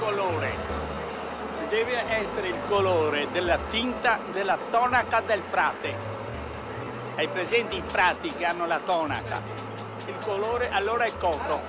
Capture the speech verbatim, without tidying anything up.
colore, deve essere il colore della tinta della tonaca del frate. Hai presente i frati che hanno la tonaca? Il colore allora è cocco.